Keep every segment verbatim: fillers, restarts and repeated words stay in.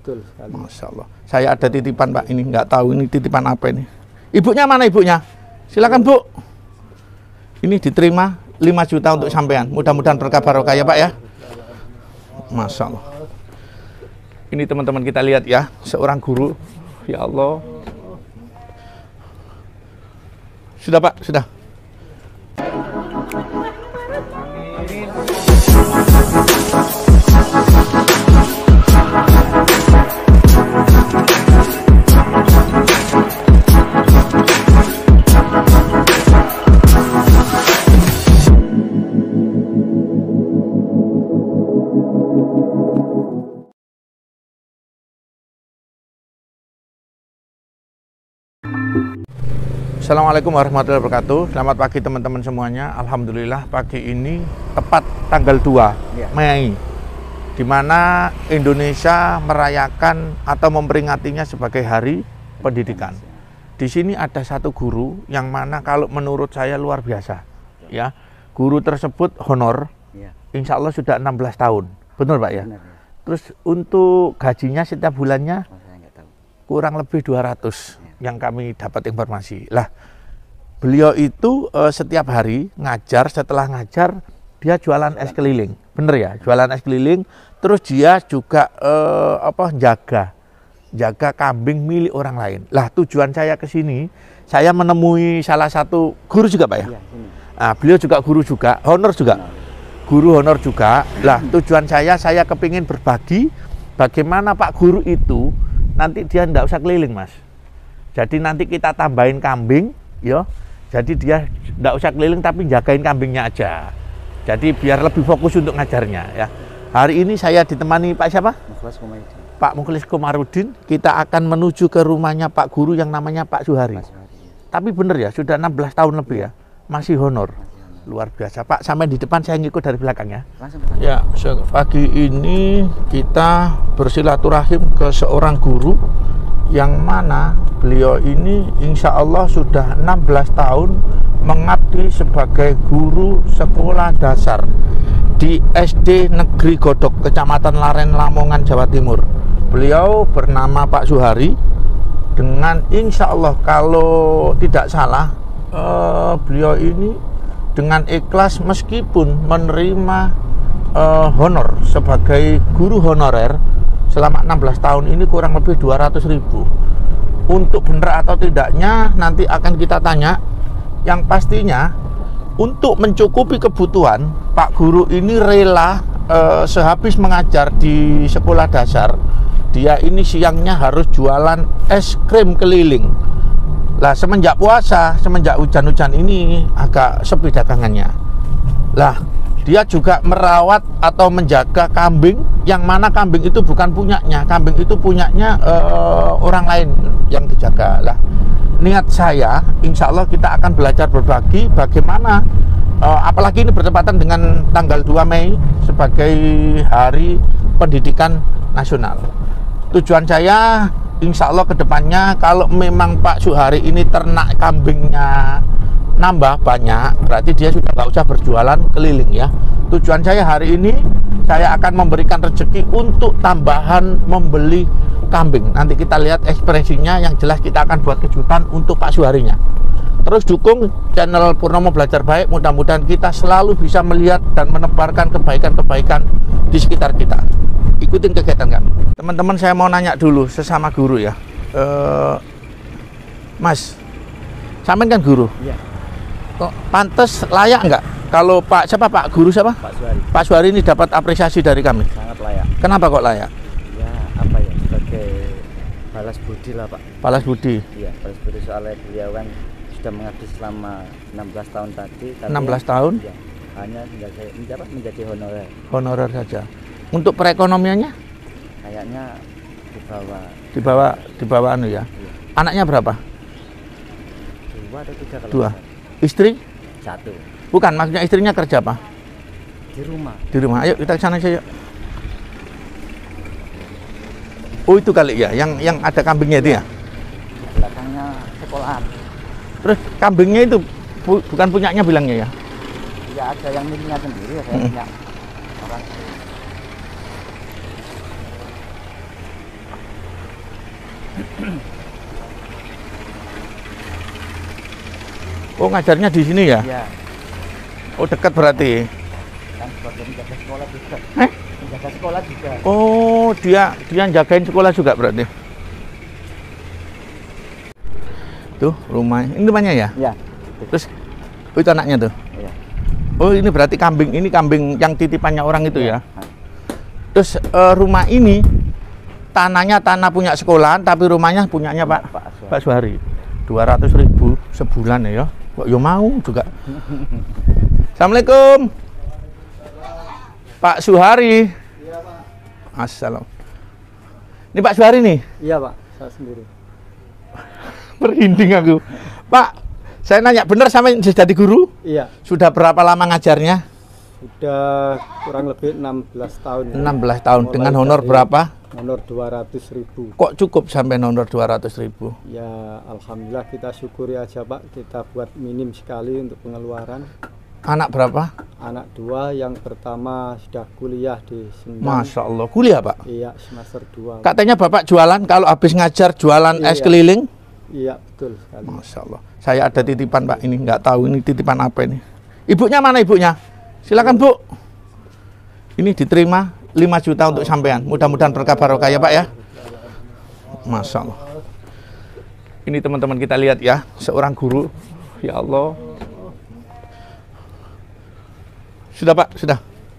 Betul sekali. Masya Allah. Saya ada titipan Pak, ini nggak tahu ini titipan apa ini. Ibunya mana ibunya? Silakan Bu. Ini diterima lima juta untuk sampean. Mudah-mudahan berkah barokah ya Pak ya. Masya Allah. Ini teman-teman kita lihat ya, seorang guru. Ya Allah. Sudah Pak, sudah. Assalamualaikum warahmatullahi wabarakatuh. Selamat pagi teman-teman semuanya. Alhamdulillah pagi ini tepat tanggal dua Mei, di mana Indonesia merayakan atau memperingatinya sebagai Hari Pendidikan. Di sini ada satu guru yang mana kalau menurut saya luar biasa. Ya, guru tersebut honor. Insya Allah sudah enam belas tahun. Benar Pak ya? Terus untuk gajinya setiap bulannya kurang lebih dua ratus yang kami dapat informasi. Lah, beliau itu e, setiap hari ngajar, setelah ngajar dia jualan es keliling. Bener ya? Jualan es keliling, terus dia juga e, apa jaga jaga kambing milik orang lain. Lah, tujuan saya ke sini, saya menemui salah satu guru juga, Pak ya. Nah, beliau juga guru juga, honor juga. Guru honor juga. Lah, tujuan saya saya kepingin berbagi bagaimana Pak guru itu nanti dia enggak usah keliling, Mas. Jadi nanti kita tambahin kambing, yo. Jadi dia enggak usah keliling tapi jagain kambingnya aja. Jadi biar lebih fokus untuk ngajarnya, ya. Hari ini saya ditemani Pak siapa? Pak Mukhlis Komarudin. Kita akan menuju ke rumahnya Pak Guru yang namanya Pak Suhari. Pak Suhari ya. Tapi bener ya, sudah enam belas tahun lebih ya, masih honor. Luar biasa Pak, sampai di depan saya ngikut dari belakang ya. Ya, pagi ini kita bersilaturahim ke seorang guru yang mana beliau ini insya Allah sudah enam belas tahun mengabdi sebagai guru sekolah dasar di S D Negeri Godok, Kecamatan Laren, Lamongan, Jawa Timur. Beliau bernama Pak Suhari dengan insya Allah kalau tidak salah eh, beliau ini dengan ikhlas meskipun menerima uh, honor sebagai guru honorer selama enam belas tahun ini kurang lebih dua ratus ribu. Untuk benar atau tidaknya nanti akan kita tanya. Yang pastinya untuk mencukupi kebutuhan Pak Guru ini rela uh, sehabis mengajar di sekolah dasar, dia ini siangnya harus jualan es krim keliling. Lah semenjak puasa, semenjak hujan-hujan ini agak sepi dagangannya. Lah dia juga merawat atau menjaga kambing yang mana kambing itu bukan punyanya, kambing itu punyanya uh, orang lain yang dijaga. Lah niat saya, insya Allah kita akan belajar berbagi bagaimana, uh, apalagi ini bertepatan dengan tanggal dua Mei sebagai Hari Pendidikan Nasional. Tujuan saya insya Allah kedepannya kalau memang Pak Suhari ini ternak kambingnya nambah banyak, berarti dia sudah nggak usah berjualan keliling ya. Tujuan saya hari ini saya akan memberikan rezeki untuk tambahan membeli kambing. Nanti kita lihat ekspresinya, yang jelas kita akan buat kejutan untuk Pak Suharinya. Terus dukung channel Purnomo Belajar Baik, mudah-mudahan kita selalu bisa melihat dan menebarkan kebaikan-kebaikan di sekitar kita. Ikutin kegiatan kami. Teman-teman, saya mau nanya dulu sesama guru ya. E, Mas, sampean kan guru? Iya. Kok pantes layak nggak kalau Pak siapa Pak Guru siapa? Pak Suhari. Pak Suhari ini dapat apresiasi dari kami. Sangat layak. Kenapa kok layak? Ya apa ya, sebagai balas budi lah Pak. Balas budi. Iya, balas budi soalnya beliau kan sudah mengabdi selama enam belas tahun tadi. enam belas tahun? Ya, hanya menjadi, menjadi, menjadi honorer. Honorer saja. Untuk perekonomiannya? Kayaknya di bawah. Di bawah, di bawah anu ya. Iya. Anaknya berapa? Dua atau tiga kalau Dua. besar. Istri? Satu. Bukan, maksudnya istrinya kerja apa? Di rumah. Di rumah. Ayo kita ke sana saja. Oh itu kali ya, yang yang ada kambingnya itu ya? Belakangnya sekolahan. Terus kambingnya itu bu, bukan punyanya bilangnya ya? Ya ada yang miliknya sendiri, ada yang punya orang. Oh, ngajarnya di sini ya? Iya. Oh, dekat berarti. Kan sebagai menjaga sekolah juga. Eh? Menjaga sekolah juga. Oh, dia dia jagain sekolah juga berarti. Tuh, rumah. Ini rumahnya ya? Iya. Terus oh, itu anaknya tuh. Iya. Oh, ini berarti kambing. Ini kambing yang titipannya orang itu Iya. ya. Terus uh, rumah ini tanahnya tanah punya sekolahan, tapi rumahnya punyanya Pak Pak Suhari. Pak Suhari. dua ratus ribu sebulan ya. Kok yo mau juga. Assalamualaikum. Pak Suhari. Iya, Pak. Assalam. Ini Pak Suhari nih. Iya, Pak. Saya sendiri. Merinding aku. Pak, saya nanya benar sampai jadi guru? Iya. Sudah berapa lama ngajarnya? Sudah kurang lebih enam belas tahun. enam belas tahun. Mulai Dengan honor dari berapa? Honor dua ratus ribu. Kok cukup sampai honor dua ratus ribu? Ya, alhamdulillah kita syukuri aja, Pak. Kita buat minim sekali untuk pengeluaran. Anak berapa? Anak dua, yang pertama sudah kuliah di Sendang. Masya Allah. Kuliah, Pak? Iya, semester dua. Katanya Bapak jualan, kalau habis ngajar jualan es Iya. keliling? Iya, betul sekali. Masya Allah. Saya ada titipan, Pak. Ini nggak tahu ini titipan apa ini. Ibunya mana ibunya? Silakan, Bu. Ini diterima lima juta untuk sampean. Mudah-mudahan berkah barokah ya, Pak ya. Masya Allah. Ini teman-teman kita lihat ya, seorang guru. Ya Allah. Sudah, Pak, sudah.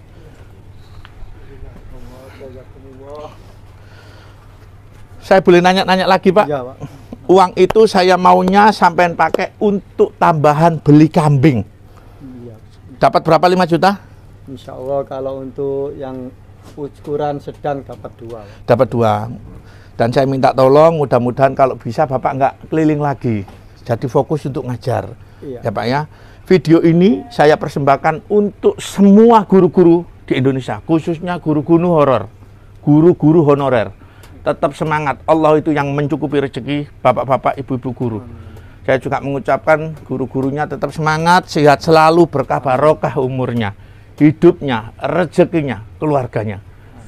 Saya boleh nanya-nanya lagi, Pak? Iya, Pak. Uang itu saya maunya sampean pakai untuk tambahan beli kambing. Iya. Dapat berapa? lima juta? Insya Allah kalau untuk yang ukuran sedang dapat dua, Pak. Dapat dua. Dan saya minta tolong, mudah-mudahan kalau bisa Bapak nggak keliling lagi. Jadi fokus untuk ngajar. Iya. Ya Pak ya. Video ini saya persembahkan untuk semua guru-guru di Indonesia, khususnya guru-guru horor, guru-guru honorer. Tetap semangat, Allah itu yang mencukupi rezeki bapak-bapak, ibu-ibu guru. Saya juga mengucapkan guru-gurunya tetap semangat, sehat selalu, berkah barokah umurnya, hidupnya, rezekinya, keluarganya.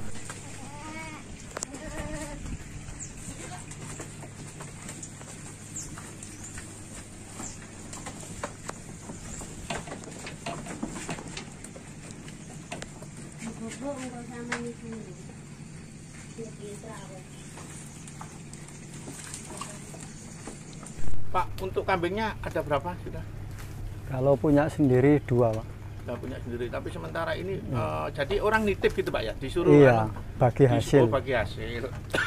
Pak, untuk kambingnya ada berapa sudah? Kalau punya sendiri dua, Pak. Sudah punya sendiri, tapi sementara ini hmm. uh, jadi orang nitip gitu Pak ya, disuruh Iya, anu, bagi hasil. disuruh bagi hasil.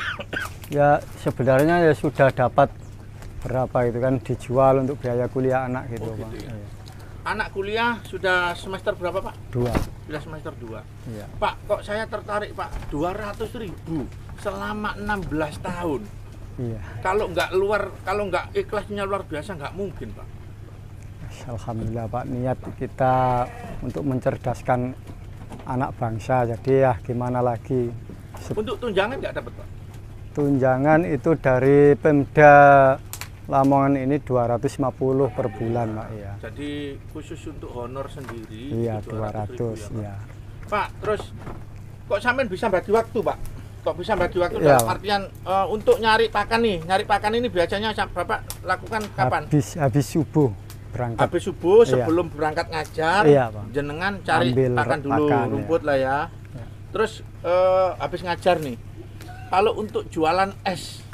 Ya sebenarnya ya sudah dapat berapa itu kan dijual untuk biaya kuliah anak gitu, Oh, Pak. gitu ya. Iya. Anak kuliah sudah semester berapa Pak? Dua. Sudah semester dua. Iya. Pak, kok saya tertarik Pak, dua ratus ribu selama enam belas tahun. Iya. Kalau nggak luar, kalau nggak ikhlasnya luar biasa nggak mungkin Pak. Alhamdulillah Pak, niat kita untuk mencerdaskan anak bangsa. Jadi ya gimana lagi. Se- Untuk tunjangan nggak dapat Pak? Tunjangan itu dari Pemda Lamongan ini dua ratus lima puluh per bulan, Pak. Ya. Jadi khusus untuk honor sendiri. Iya, itu dua ribu ratus ya, Pak. ya. Pak, terus kok sampean bisa bagi waktu Pak? Kok bisa bagi waktu Iya, dalam Pak. artian uh, untuk nyari pakan nih, nyari pakan ini biasanya Bapak lakukan kapan? Habis habis subuh berangkat. Habis subuh Iya. sebelum berangkat ngajar, Iya, Pak. jenengan cari Ambil pakan dulu, pakan, rumput ya. lah ya. Ya. Terus uh, habis ngajar nih, kalau untuk jualan es,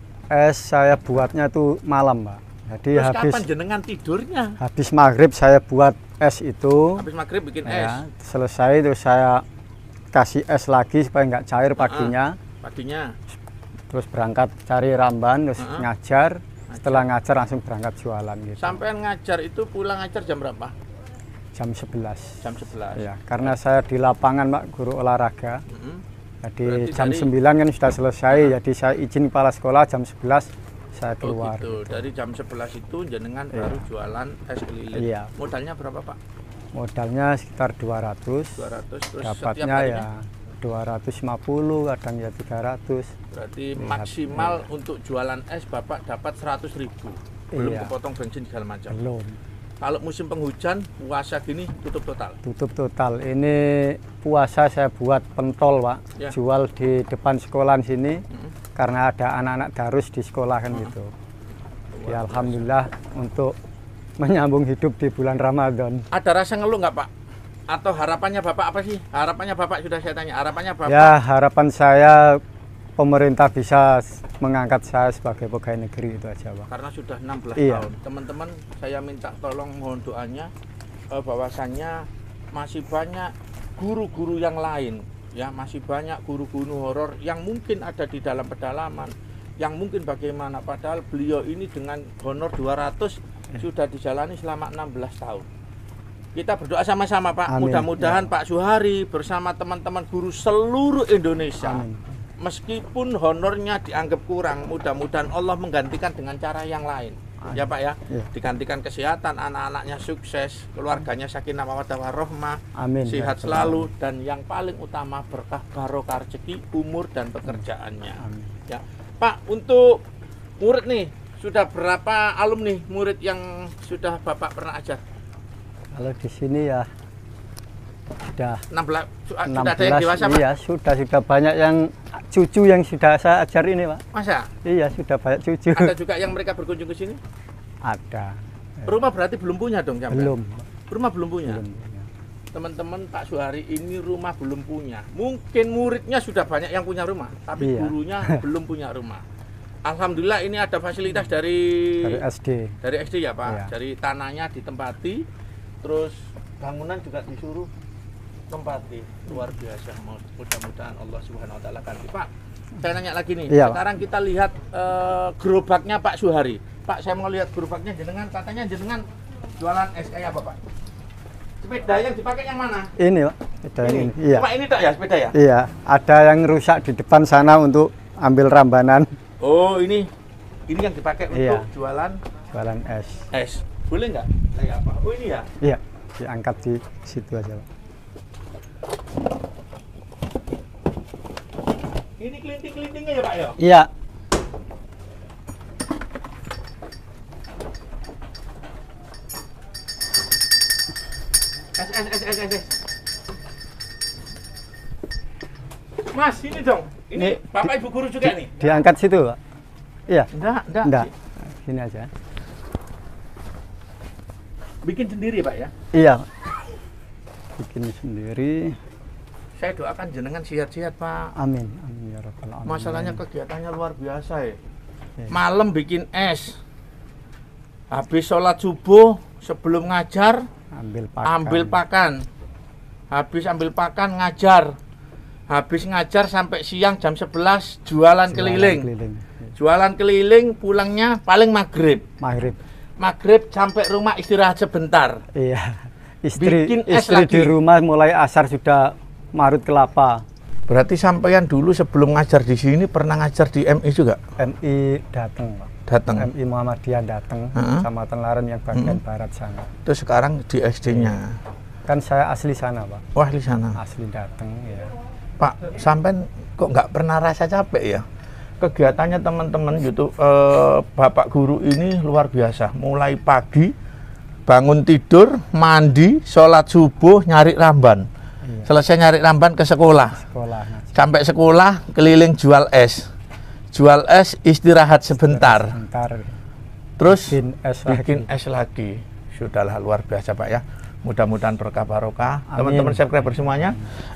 Es saya buatnya tuh malam, Pak. Jadi terus habis kapan jenengan tidurnya? habis maghrib saya buat es itu. Habis maghrib bikin es, Ya, selesai terus saya kasih es lagi supaya nggak cair paginya. paginya. Terus berangkat cari ramban, terus Uh-uh. ngajar. Setelah ngajar langsung berangkat jualan gitu. Sampai ngajar itu pulang ngajar jam berapa? Jam sebelas. Jam sebelas. Ya, karena saya di lapangan, Pak, guru olahraga. Mm-hmm. Jadi Berarti jam dari- sembilan kan sudah selesai, jadi saya izin kepala sekolah jam sebelas saya keluar. Oh gitu. Dari jam sebelas itu jenengan Iya. baru jualan es keliling. Iya. Modalnya berapa Pak? Modalnya sekitar dua ratus. dua ratus. Terus setiap Dapatnya harinya? ya dua ratus lima puluh, kadang ya tiga ratus. Berarti Iya, maksimal untuk jualan es Bapak dapat seratus ribu. Belum Iya. kepotong bensin segala macam. Belum. Kalau musim penghujan, puasa gini tutup total. Tutup total. Ini puasa saya buat pentol, Pak. Ya. Jual di depan sekolahan sini. Mm-mm. karena ada anak-anak darus di sekolah kan gitu. Ya alhamdulillah untuk menyambung hidup di bulan Ramadan. Ada rasa ngeluh nggak Pak? Atau harapannya Bapak apa sih? Harapannya Bapak sudah saya tanya. Harapannya Bapak? Ya harapan saya pemerintah bisa mengangkat saya sebagai pegawai negeri, itu aja Pak. Karena sudah enam belas iya. tahun. Teman-teman, saya minta tolong mohon doanya eh, bahwasannya masih banyak guru-guru yang lain, ya masih banyak guru-guru horor yang mungkin ada di dalam pedalaman, yang mungkin bagaimana, padahal beliau ini dengan honor dua ratus sudah dijalani selama enam belas tahun. Kita berdoa sama-sama Pak, mudah-mudahan ya. Pak Syuhari bersama teman-teman guru seluruh Indonesia, amin. Meskipun honornya dianggap kurang, mudah-mudahan Allah menggantikan dengan cara yang lain. Ya Pak ya, ya. Digantikan kesehatan, anak-anaknya sukses, keluarganya sakinah mawaddah warahmah, sehat selalu, dan yang paling utama berkah barokah rezeki, umur dan pekerjaannya. Amin. Ya Pak, untuk murid nih, sudah berapa alumni murid yang sudah Bapak pernah ajar? Kalau di sini ya sudah enam belas, enam belas, sudah ada yang dewasa Pak? Iya, sudah sudah banyak yang cucu yang sudah saya ajar ini Pak. Masa? Iya, sudah banyak cucu. Ada juga yang mereka berkunjung ke sini? Ada. Rumah berarti belum punya dong? Jamkan? Belum. Rumah belum punya? Teman-teman, Pak Syuhari ini rumah belum punya. Mungkin muridnya sudah banyak yang punya rumah, tapi iya. gurunya belum punya rumah. Alhamdulillah ini ada fasilitas dari dari S D. Dari S D ya Pak. Iya. Dari tanahnya ditempati, terus bangunan juga disuruh tempati. Luar biasa. Mudah-mudahan Allah Subhanahu wa taala ganti. Pak, saya nanya lagi nih. Iya. Sekarang kita lihat uh, gerobaknya Pak Syuhari. Pak, saya mau lihat gerobaknya jenengan, katanya jenengan jualan es kayak apa Pak? Sepeda yang dipakai yang mana? Ini Pak. Sepeda ini. Ini. Iya. Pak, ini tak ya sepeda ya? Iya. Ada yang rusak di depan sana untuk ambil rambanan. Oh, ini ini yang dipakai iya. untuk jualan jualan es. Es. Boleh nggak? Kayak apa? Oh, ini ya? Iya. Diangkat di situ aja Pak. Ini kelinting-kelintingnya ya Pak ya? Iya. Es, es, es, es, es. Mas, ini dong. Ini, ini Bapak Ibu guru juga di, nih. Diangkat situ Pak? Iya. Enggak, enggak. Enggak. Sini aja. Bikin sendiri Pak ya? Iya. Bikin sendiri. Saya doakan jenengan sehat-sehat Pak. Amin. Amin ya rabbal alamin. Masalahnya kegiatannya luar biasa ya. ya. Malam bikin es. Habis sholat subuh sebelum ngajar ambil pakan. Ambil pakan. Habis ambil pakan ngajar. Habis ngajar sampai siang jam sebelas jualan, jualan keliling. keliling. Ya. Jualan keliling pulangnya paling maghrib. Maghrib. Maghrib sampai rumah istirahat sebentar. Iya. Istri bikin es istri lagi. Di rumah mulai asar sudah marut kelapa. Berarti sampean dulu sebelum ngajar di sini pernah ngajar di M I juga? M I datang Pak. Datang. M I Muhammadiyah datang, uh-huh. Kecamatan Laren yang bagian uh-huh. barat sana. Terus sekarang di S D-nya. Kan saya asli sana Pak. Wah, asli sana. Asli datang ya. Pak, sampean kok nggak pernah rasa capek ya? Kegiatannya teman-teman gitu, eh, Bapak guru ini luar biasa. Mulai pagi, bangun tidur, mandi, sholat subuh, nyari ramban. Iya. Selesai nyari ramban ke sekolah. Sekolah. Sampai sekolah, keliling jual es. Jual es, istirahat sebentar. Sebentar. Terus bikin es, bikin lagi. es lagi. Sudahlah, luar biasa Pak ya. Mudah-mudahan berkah barokah. Teman-teman subscriber semuanya,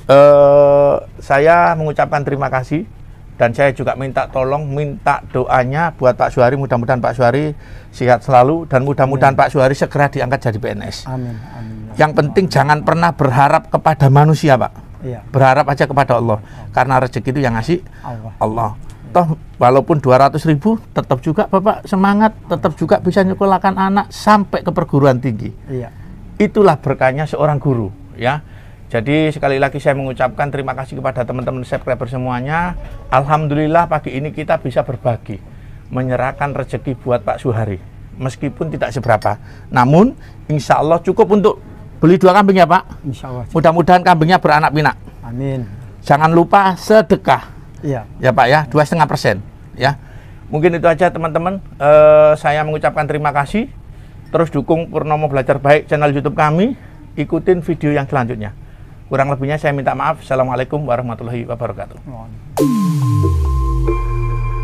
eh, saya mengucapkan terima kasih. Dan saya juga minta tolong, minta doanya buat Pak Syuhari. Mudah-mudahan Pak Syuhari sehat selalu. Dan mudah-mudahan Pak Syuhari segera diangkat jadi P N S. Amin. Amin. Yang penting jangan pernah berharap kepada manusia Pak. Iya. Berharap aja kepada Allah. Karena rezeki itu yang ngasih Allah. Allah. Toh walaupun dua ratus ribu tetap juga Bapak semangat. Tetap juga bisa nyekolahkan anak sampai ke perguruan tinggi. Iya. Itulah berkahnya seorang guru ya. Jadi sekali lagi saya mengucapkan terima kasih kepada teman-teman subscriber semuanya. Alhamdulillah pagi ini kita bisa berbagi, menyerahkan rezeki buat Pak Syuhari. Meskipun tidak seberapa, namun insya Allah cukup untuk beli dua kambing ya Pak. Insya Allah. Mudah-mudahan kambingnya beranak pinak. Amin. Jangan lupa sedekah. Iya. Ya Pak ya, dua setengah persen. Ya. Mungkin itu aja teman-teman. Uh, saya mengucapkan terima kasih. Terus dukung Purnomo Belajar Baik channel YouTube kami. Ikutin video yang selanjutnya. Kurang lebihnya saya minta maaf. Assalamualaikum warahmatullahi wabarakatuh.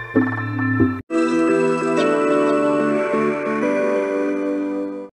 Pak.